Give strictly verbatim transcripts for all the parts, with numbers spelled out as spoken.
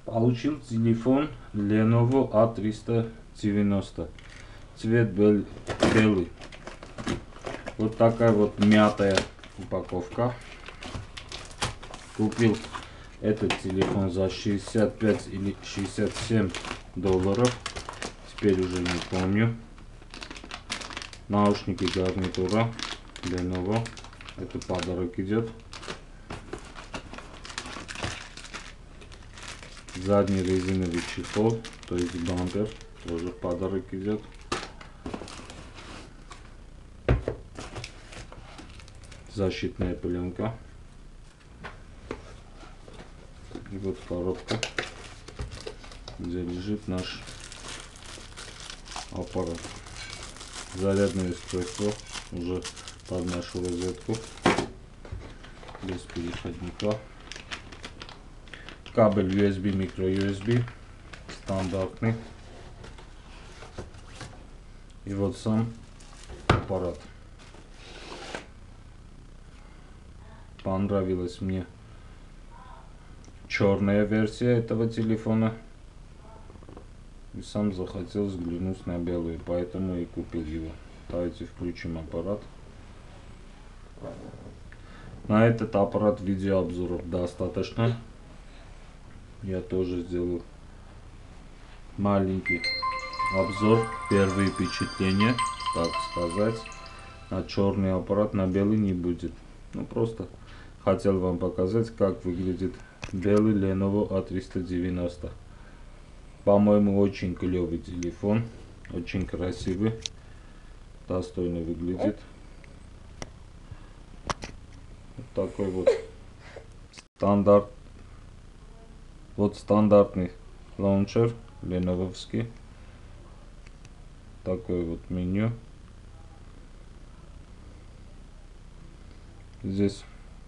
Получил телефон Lenovo а триста девяносто. Цвет бел белый. Вот такая вот мятая упаковка. Купил этот телефон за шестьдесят пять или шестьдесят семь долларов. Теперь уже не помню. Наушники, гарнитура Lenovo. Это подарок идет. Задний резиновый чехол, то есть бампер, тоже в подарок идет. Защитная пленка. И вот коробка, где лежит наш аппарат. Зарядное устройство уже под нашу розетку, без переходника. Кабель ю эс би, микро ю эс би, стандартный. И вот сам аппарат. Понравилась мне черная версия этого телефона. И сам захотел взглянуть на белую, поэтому и купил его. Давайте включим аппарат. На этот аппарат видеообзоров достаточно. Я тоже сделал маленький обзор, первые впечатления, так сказать. На черный аппарат, на белый не будет. Ну просто хотел вам показать, как выглядит белый Lenovo а триста девяносто. По-моему, очень клевый телефон, очень красивый, достойно выглядит. Вот такой вот стандарт. Вот стандартный лаунчер ленововский. Такое вот меню. Здесь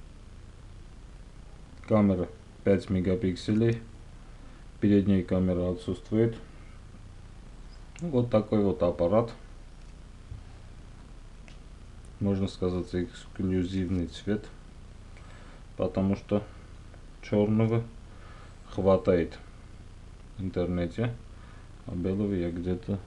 камера пять мегапикселей. Передняя камера отсутствует. Вот такой вот аппарат. Можно сказать, эксклюзивный цвет. Потому что черного хватает в интернете, а белого я где-то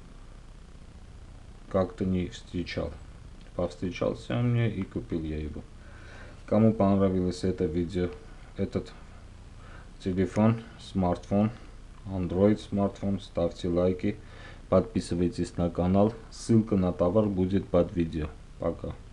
как-то не встречал. Повстречался он мне и купил я его. Кому понравилось это видео, этот телефон, смартфон, Android смартфон, ставьте лайки, подписывайтесь на канал. Ссылка на товар будет под видео. Пока.